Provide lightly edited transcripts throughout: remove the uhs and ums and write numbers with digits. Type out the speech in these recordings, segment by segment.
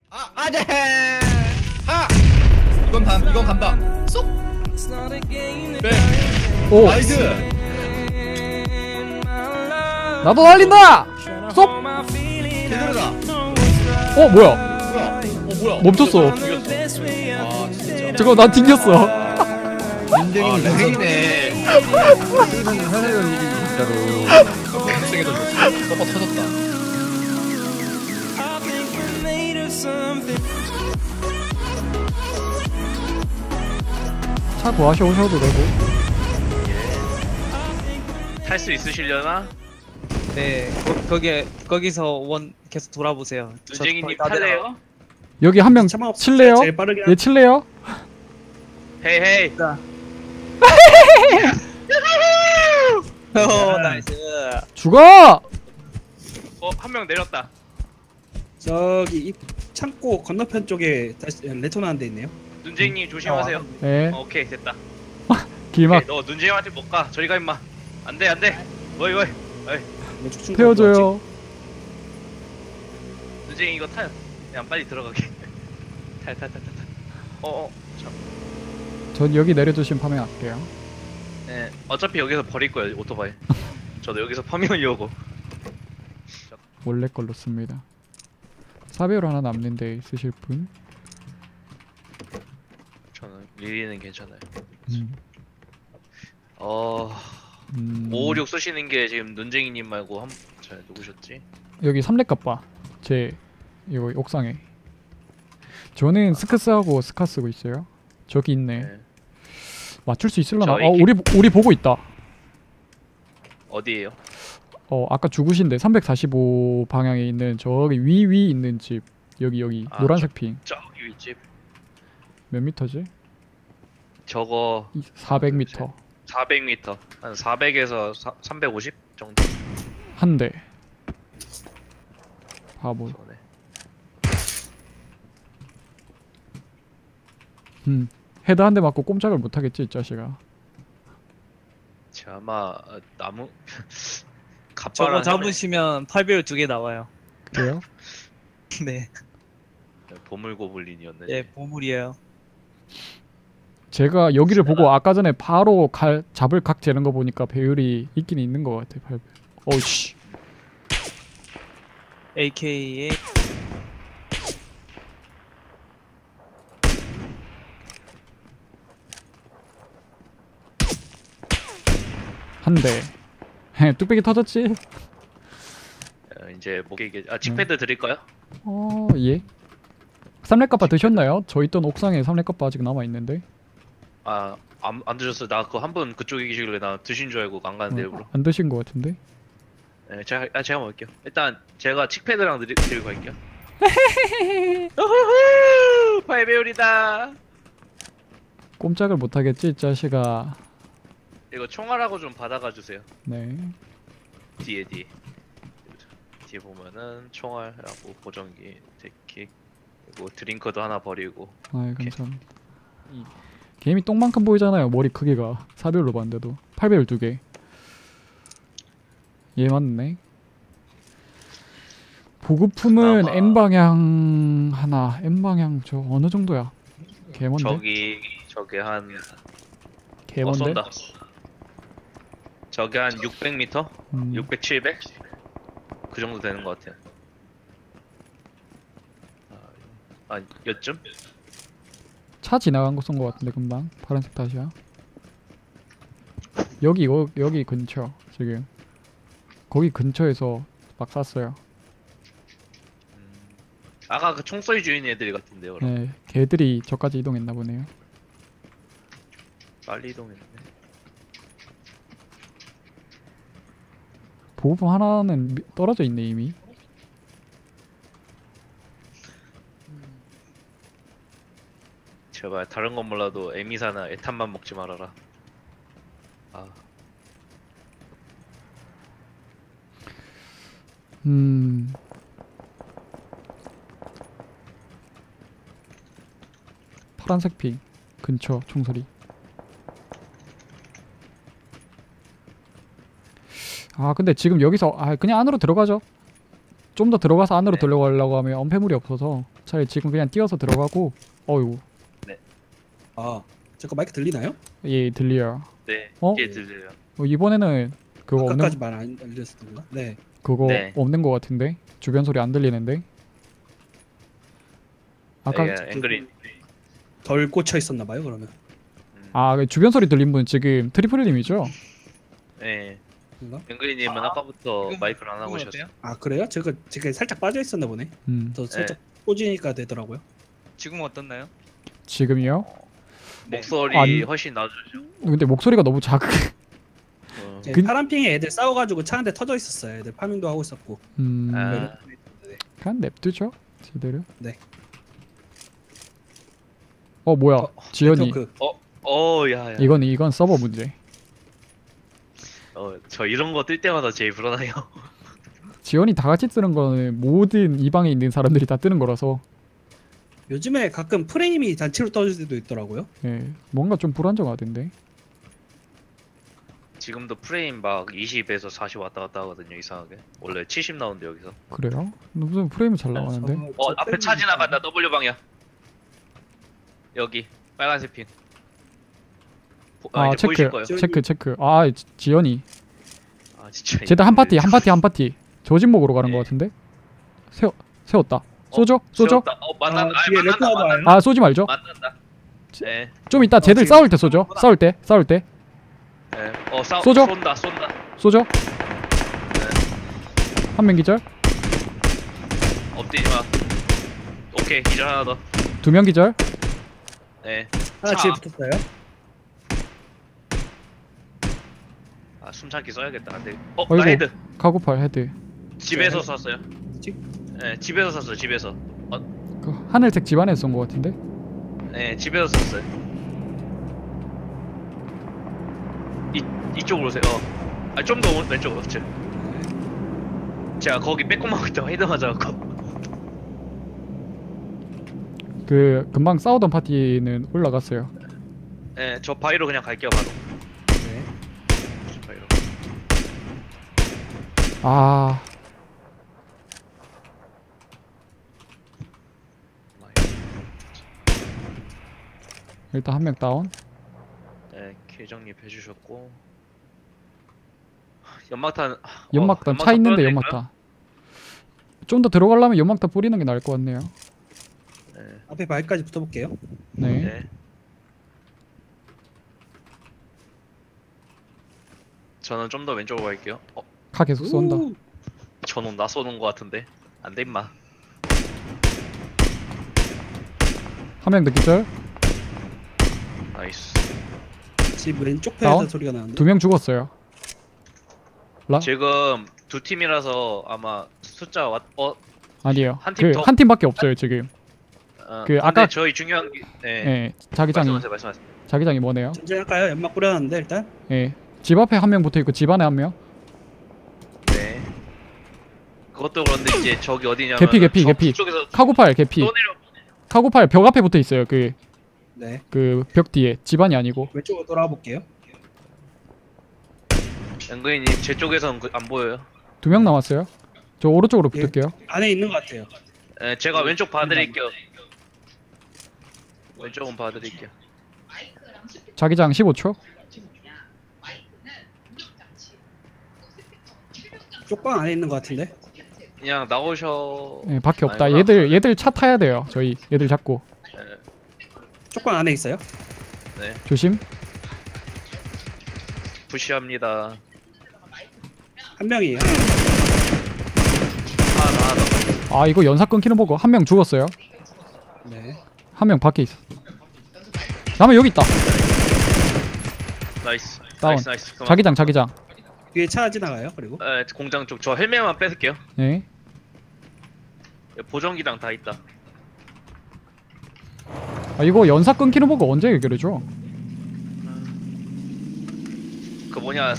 아네. 이건 간다. 쏙. 네. 오, 나이스. 나도 날린다. 쏙. 제대로다. 뭐야? 뭐야? 멈췄어. 죽였어. 아 진짜. 잠깐 난 튕겼어. 인생이 렉이네. 사내가 일이 진짜로. 세게 던졌어. 터졌다. 차 구하셔 오셔도 되고. 탈 수 있으시려나? 네, 거기서 원 계속 돌아보세요. 눈쟁이님 탈래요? 여기 한 명 칠래요? 제일 빠르게 얘 칠래요? 헤이 헤이. 나이스. 죽어! 한 명 내렸다. 저기 이 창고 건너편 쪽에 다시 레토나 한 데 있네요. 눈쟁이님 조심하세요. 네. 오케이 됐다. 길막 오케이, 너 눈쟁이한테 못 가. 저리 가 임마. 안돼 안돼. 어이. 왼쪽 충돌 태워줘요. 눈쟁이 이거 타요. 그냥 빨리 들어가게. 탈. 참. 전 여기 내려주시면 파밍할게요. 네. 어차피 여기서 버릴 거예요 오토바이. 저도 여기서 파밍하려고. 원래 걸로 씁니다. 사배율 하나 남는데 있으실 분? 저는 리리는 괜찮아요. 음. 556 쓰시는 게 지금 눈쟁이님 말고 잘 누구셨지? 여기 3렙 갑바. 제 이거 옥상에. 저는 스크스하고 스카 쓰고 있어요. 저기 있네. 네. 맞출 수 있을라나? 저 AK 우리 보고 있다. 어디에요? 아까 죽으신데 345 방향에 있는 저기 위 있는 집. 여기 아, 노란색 핑. 저기 윗집. 몇 미터지? 저거 400m. 400m. 한 400에서 350 정도. 한 대. 바보. 저거네. 헤드 한 대 맞고 꼼짝을 못 하겠지, 이 자식아. 아마 나무 저거 갑바랑 잡으시면 8배율 2개 나와요. 그래요? 네, 보물고블린이었네. 예, 보물이에요. 제가 여기를 보고 아까 전에 바로 잡을 각 재는 거 보니까 배율이 있긴 있는 것 같아. 8배율. 어이씨. AK에 한 대. 뚝배기 터졌지? 이제 목에 칙패드 드릴까요? 예. 삼렙kap바 드셨나요? 저 있던 옥상에 삼렙kap바 아직 남아있는데. 안 드셨어요. 나 그거 한 분 그쪽에 계시길래 나 드신 줄 알고 안 가는데 일부러. 안 드신 것 같은데? 네, 제가 먹을게요. 일단 제가 칙패드랑 드리고 갈게요. 우후후! 8배율이다. 꼼짝을 못 하겠지, 이 자식아. 이거 총알하고 좀 받아가 주세요. 네. 뒤에 보면은 총알하고 보정기, 데킥, 그리고 드링크도 하나 버리고. 아이, 감사합니다. 게임이 똥만큼 보이잖아요, 머리 크기가. 4배율로 봤는데도. 8배율 2개. 얘 맞네. 보급품은 그나마- N방향 하나. N방향 저 어느 정도야? 개먼데? 저기 한 개먼데? 쏜다. 저기 한 600m? 600, 700? 그 정도 되는 것 같아요. 여쯤? 차 지나간 거 쏜 거 같은데 금방. 파란색 다시야. 여기 근처 지금. 거기 근처에서 막 쐈어요. 아까 그 총소리 주인 애들 같은데요. 그럼 네, 걔들이 저까지 이동했나 보네요. 빨리 이동했네. 보급품 하나는 떨어져 있네 이미. 제발 다른 건 몰라도 에미사나 에탄만 먹지 말아라. 파란색 핑 근처 총소리. 근데 지금 여기서 그냥 안으로 들어가죠. 좀 더 들어가서 안으로 들어가려고 하면 엄폐물이 없어서 차라리 지금 그냥 뛰어서 들어가고. 어유. 아, 잠깐 마이크 들리나요? 예, 들려요. 네. 어? 예 들려요. 이번에는 그거 없는 아까까지 말 안 들렸었던가? 네. 그거 네. 없는 거 같은데 주변 소리 안 들리는데. 아까 예, 앵그린. 덜 꽂혀 있었나 봐요, 그러면. 그 주변 소리 들린 분 지금 트리플님이죠? 예. 그런가? 앵그린님은 아까부터 이거 마이크를 안 하고 이건 오셨어요. 어때요? 아, 그래요? 제가 살짝 빠져 있었나 보네. 더 살짝 꽂으니까 되더라고요. 지금 어떻나요? 지금이요? 목소리 아니. 훨씬 나아졌죠. 근데 목소리가 너무 작아. 제 근- 파란핑에 애들 싸워가지고 차 한 대 터져 있었어요. 애들 파밍도 하고 있었고. 아, 그냥 냅두죠. 제대로. 네. 뭐야? 지연이. 네트워크. 야야. 이건 서버 문제. 저 이런 거 뜰 때마다 제일 불안해요. 지연이 다 같이 뜨는 거는 모든 이 방에 있는 사람들이 다 뜨는 거라서 요즘에 가끔 프레임이 단체로 떠질 때도 있더라고요. 뭔가 좀 불안정하던데. 지금도 프레임 막 20에서 40 왔다 갔다 하거든요. 이상하게. 원래 70 나오는데 여기서. 그래요? 무슨 프레임이 잘 나가는데? 앞에 차 지나간다. W 방향. 여기 빨간색 핀. 이제 보이실 거예요. 체크. 지연이. 진짜. 쟤들 한 파티. 저진목으로 가는 거 같은데? 세웠다. 쏘죠? 세웠다. 만난다. 뒤에 레터나도 와요. 쏘지 말죠. 만난다. 네. 좀 이따 쟤들 지금 싸울 때 쏘죠. 싸울 때. 네. 쏘죠? 쏜다. 쏘죠. 한 명 기절. 엎드리지 마. 오케이. 기절 하나 더. 2명 기절. 네. 하나 차. 뒤에 붙었어요. 숨참기 써야겠다. 안돼. 어이구. 나 헤드. 카고팔 헤드. 집에서 쐈어요. 집? 네. 집에서 쐈어요. 집에서. 그 하늘색 집안에서 쏜 거 같은데? 네. 집에서 쐈어요. 이쪽으로 오세요. 좀 더 왼쪽으로. 제가 거기 빼꼼하고 있다가 헤드 맞아갖고. 그 금방 싸우던 파티는 올라갔어요. 네. 저 바위로 그냥 갈게요. 바로. 네. 바위로. 일단 한 명 다운. 네. 계정립 해주셨고. 연막탄. 차 있는데 뿌려도 연막탄. 좀 더 들어가려면 연막탄 뿌리는 게 나을 것 같네요. 될까요? 앞에 바위까지 붙어볼게요. 네. 네. 저는 좀 더 왼쪽으로 갈게요. 카 계속 쏜다. 우! 저놈 나 쏘는 거 같은데. 안돼 임마. 한 명 더 기절. 나이스. 집 왼쪽 다운? 편에서 소리가 나는데. 2명 죽었어요. 지금 두 팀이라서 아마 숫자 아니에요. 한팀 더. 한 팀밖에 없어요 지금. 근데 아까- 저희 중요한 게 예. 자기장이 말씀하세요. 자기장이 뭐네요? 전쟁 할까요? 연막 뿌려놨는데 일단. 예. 집 앞에 한 명 붙어 있고 집 안에 한 명. 네. 그것도 그런데 이제 저기 어디냐면 개피. 쪽에서 카고팔 개피. 떠내려. 카고팔 벽 앞에 붙어 있어요. 그 네. 벽 뒤에. 집안이 아니고. 왼쪽으로 돌아와 볼게요. 앵그인님 제 쪽에서는 안 보여요. 2명 남았어요. 저 오른쪽으로 예. 붙을게요. 안에 있는 것 같아요. 제가 왼쪽 봐드릴게요. 왼쪽은 봐드릴게요. 자기장 15초. 쪽방 안에 있는 것 같은데. 그냥 나오셔. 예, 밖에 없다. 아니구나. 얘들 차 타야 돼요. 저희 얘들 잡고. 쪽방 안에 있어요. 조심. 푸시합니다. 한 명이에요. 하나. 이거 연사 끊기는 보고 한 명 죽었어요. 네. 한 명 밖에 있어. 다음에 여기 있다. 나이스. 다운. 나이스. 그만. 자기장. 뒤에 차 지나가요. 그리고 공장 쪽 저 헬멧만 뺏을게요. 네. 보정기랑 다 있다. 이거 연사 끊기는 보고 언제 해결해줘? 그 뭐냐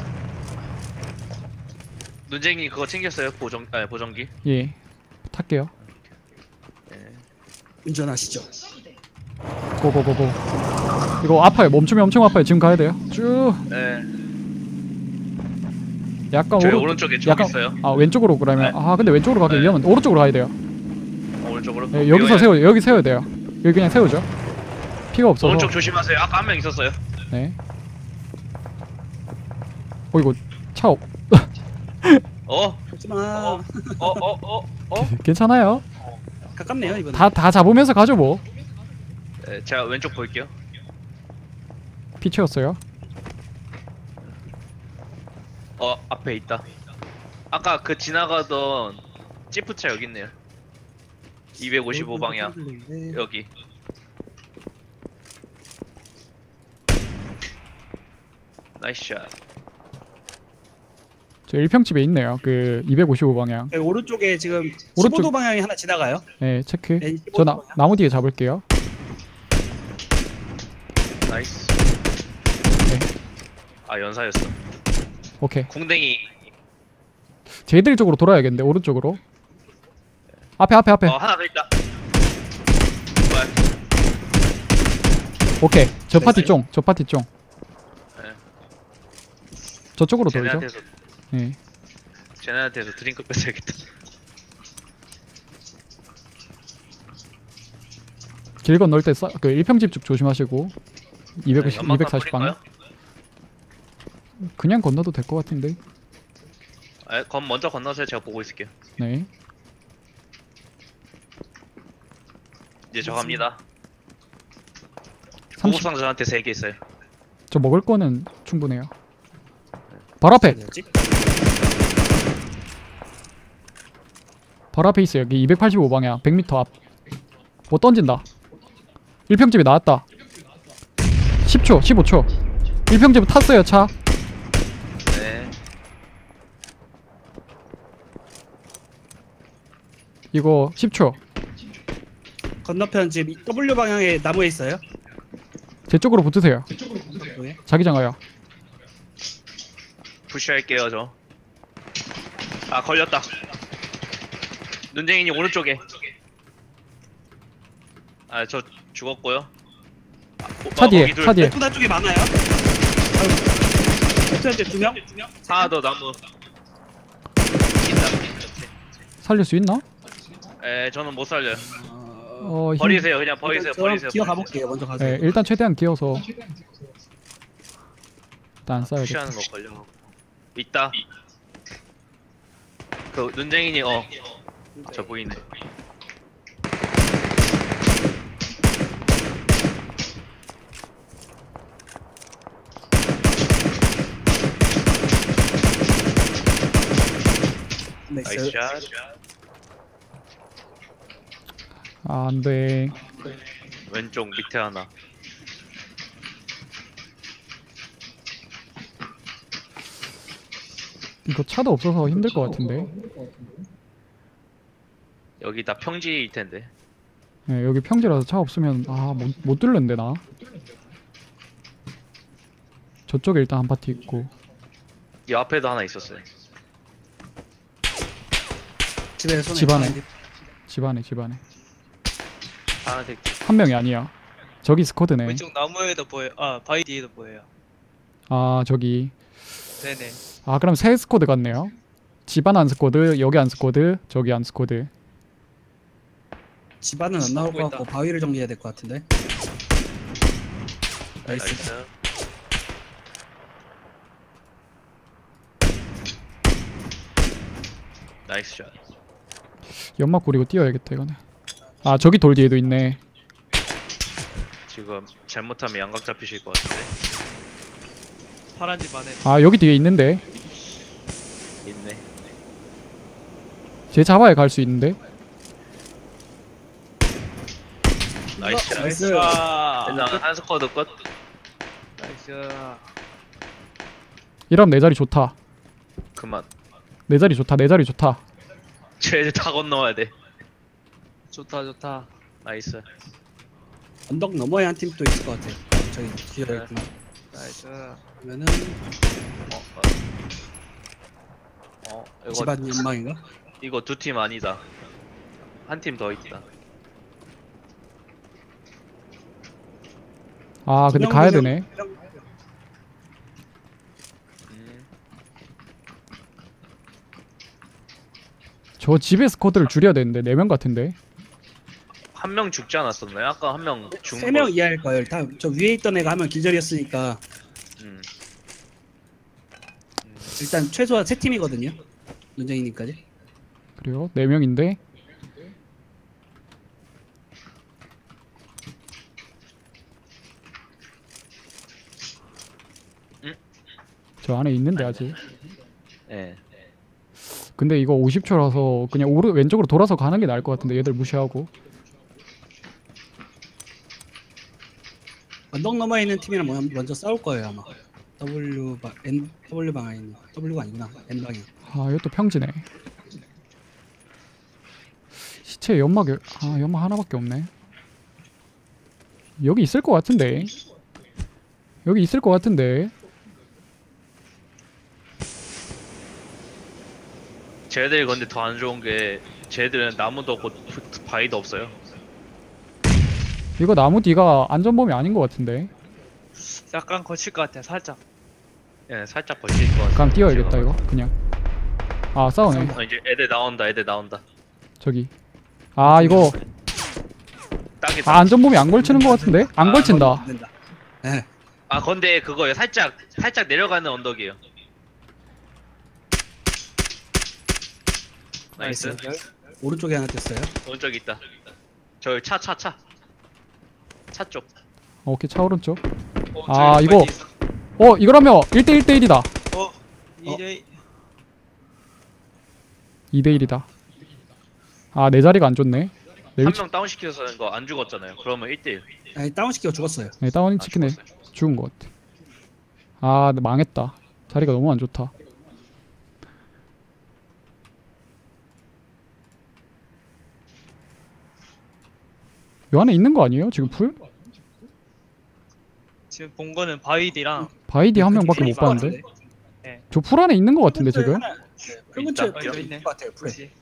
눈쟁이 그거 챙겼어요? 보정기? 예. 탈게요. 운전하시죠. 고고고고. 이거 아파요. 멈추면 엄청 아파요. 지금 가야 돼요. 쭉. 네. 저희 오른쪽에 적 있어요. 왼쪽으로 그러면. 네. 근데 왼쪽으로 가기 네. 위험한. 오른쪽으로 가야 돼요. 오른쪽으로. 네, 여기서 세워 여기 세워야 돼요. 여기 그냥 세우죠. 피가 없어서. 오른쪽 조심하세요. 아까 한 명 있었어요. 네. 이거 차 없. 어? 하지마. 괜찮아요. 가깝네요 이번. 다 잡으면서 가죠 뭐. 네, 제가 왼쪽 볼게요. 피 채웠어요. 앞에 있다. 아까 그 지나가던 지프차 여기 있네요. 255방향 여기. 나이스 샷. 저 1평집에 있네요. 그 255방향. 네, 오른쪽에 지금 오른쪽- 15도 방향이 하나 지나가요. 네, 체크. 네, 저 15도 방향. 나무 뒤에 잡을게요. 나이스. 네. 아 연사였어. 오케이. 궁뎅이. 쟤들 쪽으로 돌아야겠는데 오른쪽으로. 앞에. 하나 더 있다. 뭐야? 오케이. 저 파티 쫑. 네. 저쪽으로 돌죠. 쟤네한테서 네. 쟤네한테서 드링크 뺏어야겠다. 길 건널 때 그 1평집 쪽 조심하시고. 240 240방. 그냥 건너도 될 것 같은데. 건 먼저 건너세요. 제가 보고 있을게요. 네. 이제 저 갑니다. 30. 구급상 저한테 3개 있어요. 저 먹을 거는 충분해요. 바로 앞에. 뭐지? 바로 앞에 있어요. 여기 285방향 100m 앞. 뭐 던진다. 1평집에 나왔다. 10초 15초 1평집에 탔어요 차. 네. 이거 10초. 건너편 지금 W 방향에 나무에 있어요. 제 쪽으로 붙으세요. 네. 자기장가요. 푸시할게요 저. 아 걸렸다. 눈쟁이님 오른쪽에. 아 저 죽었고요. 차 뒤에 거기 둘. 차 뒤에. 투다 쪽에 많아요. 현재 2명? 하나 더 나무. 살릴 수 있나? 저는 못 살려요. 힘- 버리세요 그냥 버리세요. 기어 가볼게요. 먼저 가세요. 네, 일단 최대한 끼어서 일단 안 쏴야겠다. 푸시하는 거 걸려. 있다. 그 눈쟁이님 저 보이네. 나이스. 나이스 샷. 아, 안돼. 왼쪽 밑에 하나. 이거 차도 없어서 힘들 것 같은데. 여기 다 평지일 텐데. 네, 여기 평지라서 차 없으면 못 뚫는데 나. 저쪽에 일단 한 파티 있고. 이 앞에도 하나 있었어요. 집에 손에 집 안에. 있는데. 집 안에. 파란색 한 명이 아니야. 저기 스쿼드네. 왼쪽 나무에도 보여. 아 바위 뒤에도 보여요. 아, 저기. 네네. 아, 그럼 세 스쿼드 같네요. 집안 한 스쿼드, 여기 한 스쿼드, 저기 한 스쿼드. 집안은 안 나올 것 보인다. 같고 바위를 정리해야 될 것 같은데. 나이스. 나이스. 나이스 샷. 연막 고리고 뛰어야겠다 이거는. 아, 저기 돌 뒤에도 있네. 지금 잘못하면 양각 잡히실 것 같은데. 파란 집 안에. 아, 여기 뒤에 있는데. 있네. 쟤 잡아야 갈 수 있는데. 나이스 샷. 나이스. 일단 한 스쿼드 끝. 나이스. 이러면 내 자리 좋다. 그만. 내 자리 좋다. 내 자리 좋다. 쟤 다 건너와야 돼. 좋다. 나이스. 언덕 너머에 한 팀 또 있을 것 같아요. 저기 뒤에 있구나. 나이스. 그러면은 이거 집안 연막인가? 이거 두 팀 아니다. 한 팀 더 있다. 아, 근데 가야 되네. 저 집에 스쿼드를 줄여야 되는데 4명 같은데. 한 명 죽지 않았었나요? 아까 한 명 죽은 3명 이하일 거예요. 다 저 위에 있던 애가 하면 기절이었으니까 음. 일단 최소한 3팀이거든요. 논쟁이님까지. 그래요? 4명인데 저 안에 있는데 아직. 예. 근데 이거 50초라서 그냥 왼쪽으로 돌아서 가는 게 나을 것 같은데 얘들 무시하고. 언덕 너머에 있는 팀이랑 먼저 싸울 거예요 아마. W 방향에 있는 W가 아니구나. N 방향. 아 이것도 평지네. 시체 연막에 연막 하나밖에 없네. 여기 있을 것 같은데. 여기 있을 것 같은데. 쟤들이 근데 더 안 좋은 게 쟤들은 나무도 없고 바위도 없어요. 이거 나무 뒤가 안전범위 아닌 것 같은데. 약간 거칠 것 같아 살짝. 예, 살짝 걸칠 것 같아. 그럼 뛰어야겠다 이거 그냥. 아 싸우네. 이제 애들 나온다. 저기. 아 이거 딱이다. 안전범위 안 걸치는 것 같은데? 안 걸친다. 안 된다. 네. 아 근데 그거예요. 살짝 내려가는 언덕이에요. 나이스. 오른쪽에 하나 떴어요. 오른쪽 있다. 저기 차 쪽. 오케이 차 오른쪽. 어, 아, 저기 이거. 빨리 있어. 이러면 1대1대1이다. 2대 2대1이다. 아 내 자리가 안 좋네. 내 한 위치. 명 다운 시켜서 거 안 죽었잖아요. 그러면 1대1. 아니 다운시키고 죽었어요. 네, 다운이 치킨에 죽은 것 같아. 아 근데 망했다. 자리가 너무 안 좋다. 요 안에 있는 거 아니에요? 지금 풀? 지금 본 거는 바위디랑 바이디 한 명밖에 못 있을 것 봤는데. 같은데. 저 풀 안에 있는 거 같은데 지금? 풀 근처에 있다. 있을 있네. 것 같아요. 풀에. 그렇지.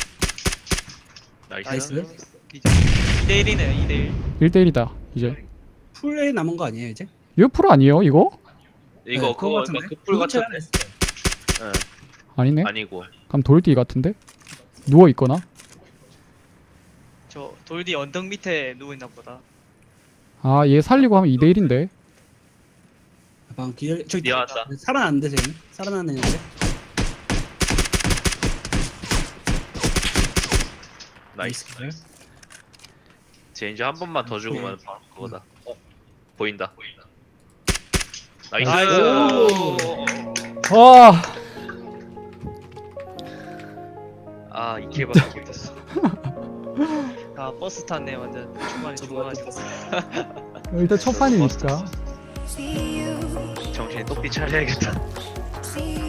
나이스. 나이스. 2대 1이네 2대 1. 1대1이다 이제. 풀에 남은 거 아니에요 이제? 이거 풀 아니에요 이거? 이거 네, 그거 같은데? 그풀 근처에 같은데. 하나 있어요. 예. 아니네. 아니고. 그럼 돌뒤 같은데? 누워 있거나. 저 돌디 언덕 밑에 누워 있나 보다. 아 얘 살리고 하면 2대1인데. 방 기절 저기 미안하다. 살아났는데 쟤는 살아났는데. 나이스. 쟤 이제 한 번만 더 죽으면 네. 바로 그거다. 보인다. 나이스. 와. 아, 이 킬밖에 못했어. 아 버스 탔네 완전 중간에 죽어가지고. 일단 첫 판이니까. 정신이 똑띠 차려야겠다. See